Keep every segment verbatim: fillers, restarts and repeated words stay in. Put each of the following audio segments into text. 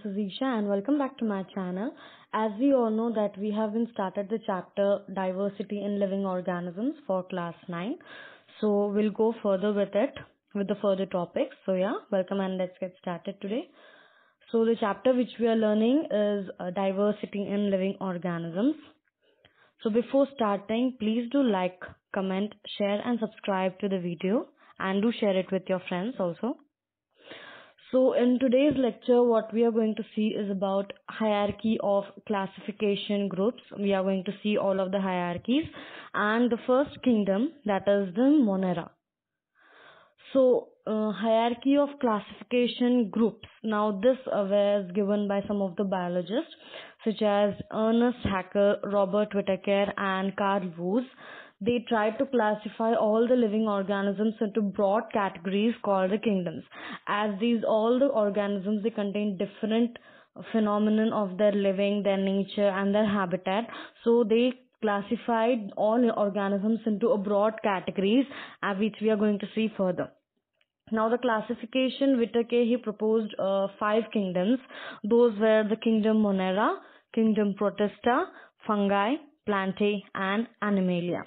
is Isha and welcome back to my channel. As we all know that we have been started the chapter Diversity in Living Organisms for class nine. So we'll go further with it with the further topics. So yeah, welcome and let's get started today. So the chapter which we are learning is uh, Diversity in Living Organisms. So before starting, please do like, comment, share and subscribe to the video and do share it with your friends also. So in today's lecture, what we are going to see is about hierarchy of classification groups. We are going to see all of the hierarchies and the first kingdom, that is the Monera. So uh, hierarchy of classification groups. Now this uh, was given by some of the biologists such as Ernest Haeckel, Robert Whittaker and Carl Woese. They tried to classify all the living organisms into broad categories called the kingdoms. As these all the organisms, they contain different phenomenon of their living, their nature and their habitat. So they classified all organisms into a broad categories, uh, which we are going to see further. Now the classification, Whittaker, he proposed uh, five kingdoms. Those were the kingdom Monera, kingdom Protista, fungi, plantae and animalia.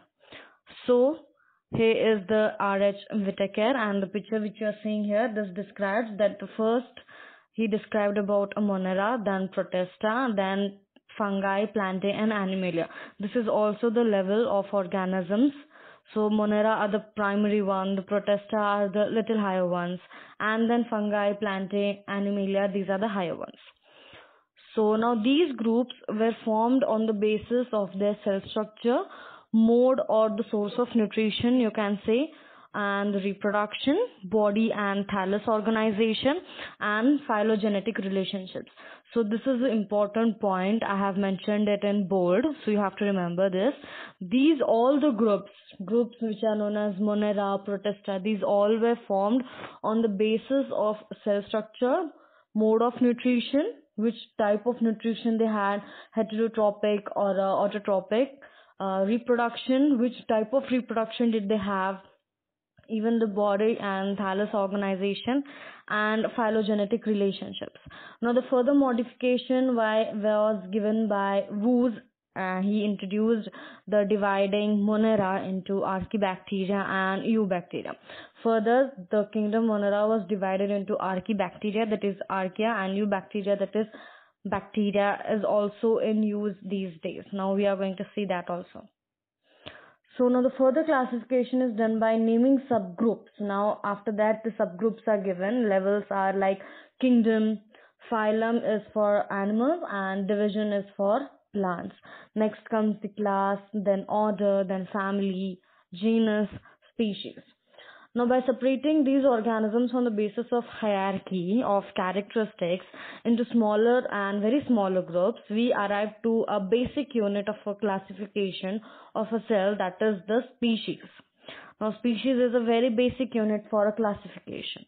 So here is the R H Whittaker, and the picture which you are seeing here, this describes that the first he described about a Monera, then Protista, then fungi, plantae and animalia. This is also the level of organisms. So Monera are the primary one, the Protista are the little higher ones, and then fungi, plantae, animalia, these are the higher ones. So now these groups were formed on the basis of their cell structure, mode or the source of nutrition, you can say, and reproduction, body and thallus organization, and phylogenetic relationships. So this is the important point. I have mentioned it in bold, so you have to remember this. These all the groups, groups which are known as Monera, Protista, these all were formed on the basis of cell structure, mode of nutrition, which type of nutrition they had, heterotrophic or uh, autotrophic, uh, reproduction, which type of reproduction did they have, even the body and thallus organization, and phylogenetic relationships. Now the further modification why was given by Woese. Uh, he introduced the dividing Monera into Archaebacteria and Eubacteria. Further, the kingdom Monera was divided into Archaebacteria, that is Archaea, and Eubacteria, that is bacteria, is also in use these days. Now we are going to see that also. So now the further classification is done by naming subgroups. Now after that the subgroups are given. Levels are like kingdom, phylum is for animals and division is for plants. Next comes the class, then order, then family, genus, species. Now by separating these organisms on the basis of hierarchy of characteristics into smaller and very smaller groups, we arrive to a basic unit of a classification of a cell, that is the species. Now species is a very basic unit for a classification.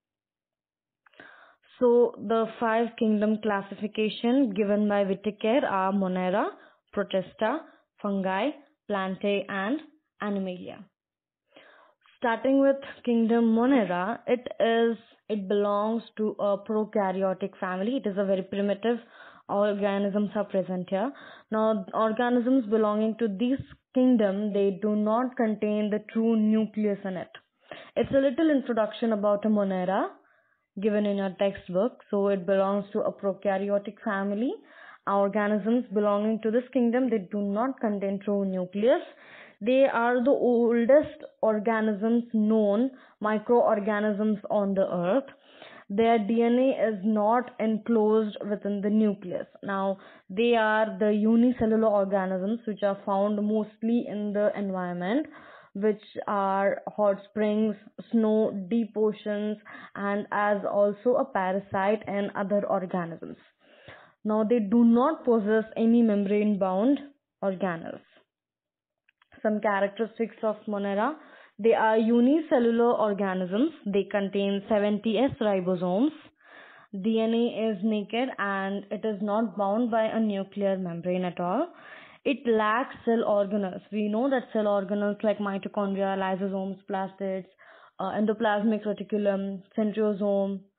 So the five kingdom classification given by Whittaker are Monera, Protista, fungi, plantae and animalia. Starting with kingdom Monera, it is it belongs to a prokaryotic family. It is a very primitive organisms are present here. Now organisms belonging to this kingdom, they do not contain the true nucleus in it. It's a little introduction about a Monera given in your textbook. So it belongs to a prokaryotic family. Organisms belonging to this kingdom, they do not contain true nucleus. They are the oldest organisms known, microorganisms on the earth. Their D N A is not enclosed within the nucleus. Now, they are the unicellular organisms which are found mostly in the environment, which are hot springs, snow, deep oceans, and as also a parasite in other organisms. Now, they do not possess any membrane-bound organelles. Some characteristics of Monera: they are unicellular organisms. They contain seventy S ribosomes. D N A is naked and it is not bound by a nuclear membrane at all. It lacks cell organelles. We know that cell organelles like mitochondria, lysosomes, plastids, uh, endoplasmic reticulum, centriosome,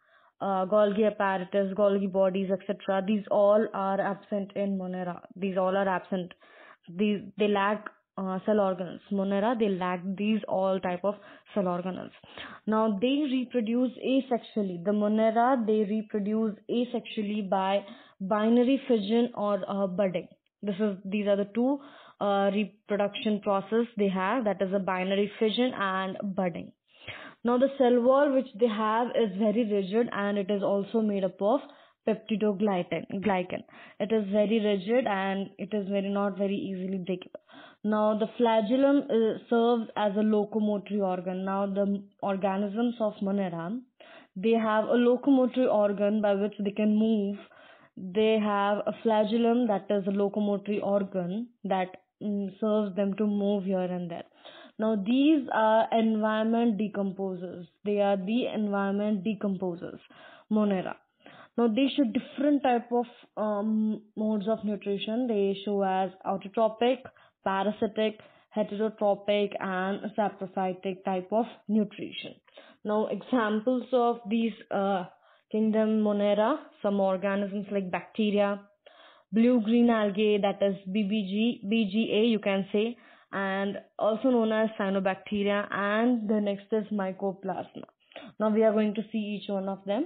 uh, Golgi apparatus, Golgi bodies, et cetera. These all are absent in Monera. These all are absent. These they lack uh, cell organelles. Monera, they lack these all type of cell organelles. Now they reproduce asexually. The Monera, they reproduce asexually by binary fission or uh, budding. This is these are the two uh, reproduction process they have. That is a binary fission and budding. Now the cell wall which they have is very rigid and it is also made up of peptidoglycan. It is very rigid and it is very not very easily breakable. Now the flagellum uh, serves as a locomotory organ. Now the organisms of Monera, they have a locomotory organ by which they can move. They have a flagellum, that is a locomotory organ that mm, serves them to move here and there. Now these are environment decomposers. They are the environment decomposers, Monera. Now they show different type of um, modes of nutrition. They show as autotrophic, parasitic, heterotrophic and saprophytic type of nutrition. Now examples of these uh, kingdom Monera, some organisms like bacteria, blue-green algae, that is B B G, B G A you can say, and also known as cyanobacteria, and the next is mycoplasma. Now we are going to see each one of them.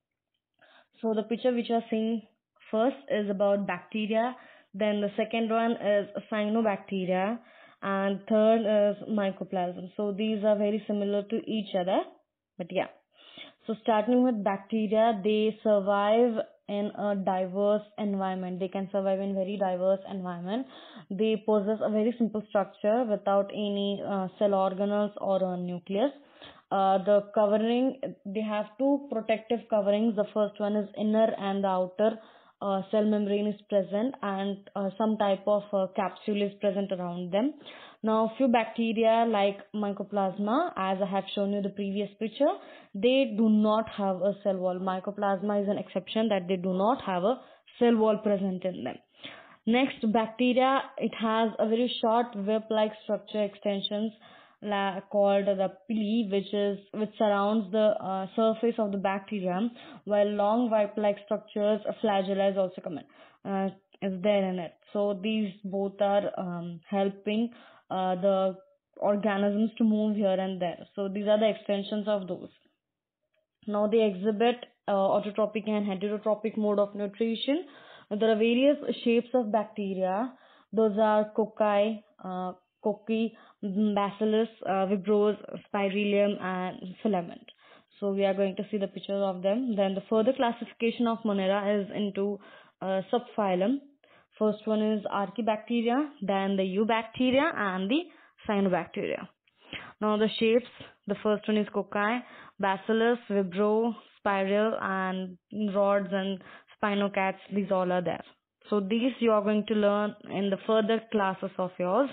So the picture which you are seeing first is about bacteria, then the second one is cyanobacteria, and third is mycoplasma. So these are very similar to each other, but yeah. So starting with bacteria, they survive in a diverse environment. They can survive in very diverse environment. They possess a very simple structure without any uh, cell organelles or a nucleus. Uh, the covering, they have two protective coverings. The first one is inner and the outer uh, cell membrane is present, and uh, some type of uh, capsule is present around them. Now few bacteria like mycoplasma, as I have shown you the previous picture, they do not have a cell wall. Mycoplasma is an exception that they do not have a cell wall present in them. Next, bacteria, it has a very short whip-like structure extensions la called the pili, which is which surrounds the uh, surface of the bacterium, while long whip-like structures, a flagella is also common, uh, is there in it. So these both are um, helping uh, the organisms to move here and there. So these are the extensions of those. Now they exhibit uh, autotrophic and heterotrophic mode of nutrition. There are various shapes of bacteria. Those are cocci, uh, cocci, bacillus, uh, vibros, spirillum, and filament. So we are going to see the pictures of them. Then the further classification of Monera is into uh, subphylum. First one is Archaebacteria, then the Eubacteria and the Cyanobacteria. Now the shapes, the first one is cocci, bacillus, vibro, spiral, and rods and spinocats. These all are there. So these you are going to learn in the further classes of yours.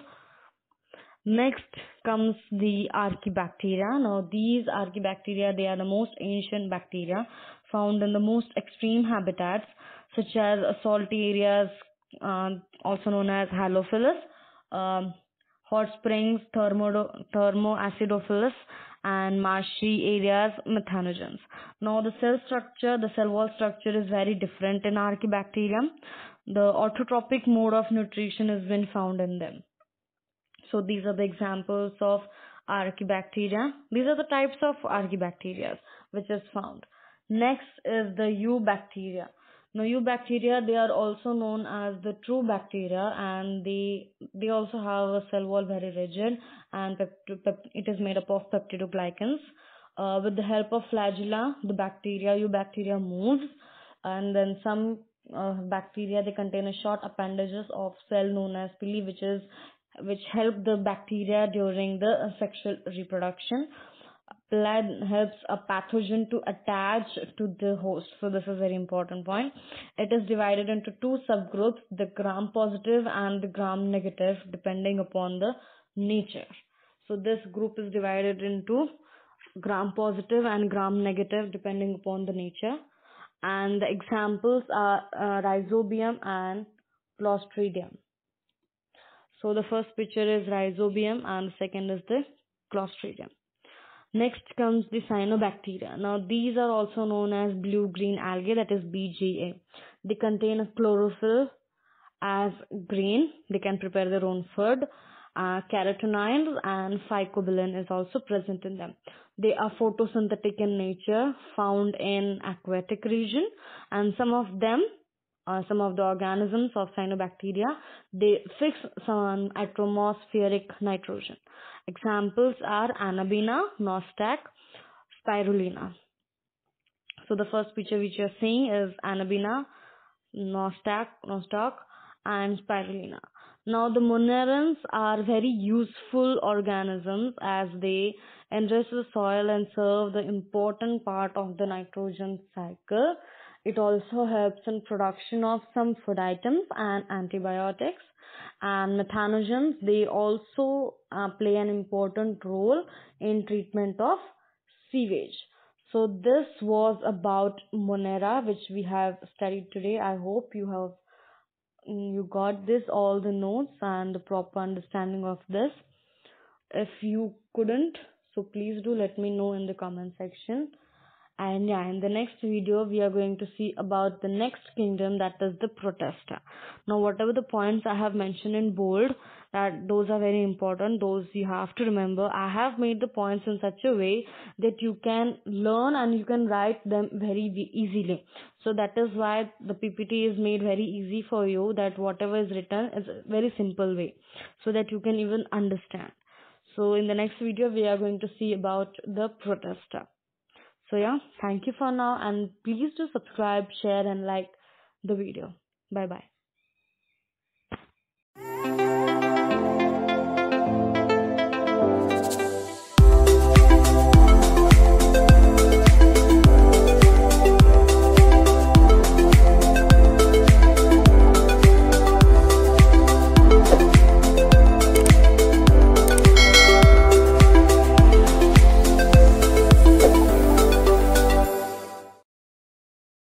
Next comes the Archaebacteria. Now these Archaebacteria, they are the most ancient bacteria found in the most extreme habitats such as salty areas, uh, also known as halophilus, um, hot springs, thermo, thermoacidophilus, and marshy areas, methanogens. Now the cell structure, the cell wall structure is very different in Archaebacterium. The autotrophic mode of nutrition has been found in them. So these are the examples of Archaebacteria. These are the types of Archaebacteria which is found. Next is the Eubacteria. Now Eubacteria, they are also known as the true bacteria, and they they also have a cell wall very rigid, and it is made up of peptidoglycans. Uh, with the help of flagella, the bacteria, Eubacteria moves, and then some uh, bacteria, they contain a short appendages of cell known as pili, which is which help the bacteria during the uh, sexual reproduction. Blood helps a pathogen to attach to the host. So this is a very important point. It is divided into two subgroups, the gram positive and the gram negative, depending upon the nature. So this group is divided into gram positive and gram negative, depending upon the nature. And the examples are uh, Rhizobium and Clostridium. So the first picture is Rhizobium and the second is the Clostridium. Next comes the cyanobacteria. Now these are also known as blue-green algae, that is B G A. They contain a chlorophyll as grain. They can prepare their own food. Uh, carotenoids and phycobilin is also present in them. They are photosynthetic in nature, found in aquatic region, and some of them, uh, some of the organisms of cyanobacteria, they fix some atmospheric nitrogen. Examples are Anabaena, Nostoc, Spirulina. So the first picture which you are seeing is Anabaena, Nostoc, Nostoc and Spirulina. Now the monerans are very useful organisms as they enrich the soil and serve the important part of the nitrogen cycle. It also helps in production of some food items and antibiotics. And methanogens, they also uh, play an important role in treatment of sewage. So this was about Monera, which we have studied today. I hope you have you got this, all the notes and the proper understanding of this. If you couldn't, so please do let me know in the comment section. And yeah, in the next video, we are going to see about the next kingdom, that is the Protista. Now, whatever the points I have mentioned in bold, that those are very important. Those you have to remember. I have made the points in such a way that you can learn and you can write them very easily. So that is why the P P T is made very easy for you, that whatever is written is a very simple way, so that you can even understand. So in the next video, we are going to see about the Protista. So yeah, thank you for now, and please do subscribe, share and like the video. Bye bye.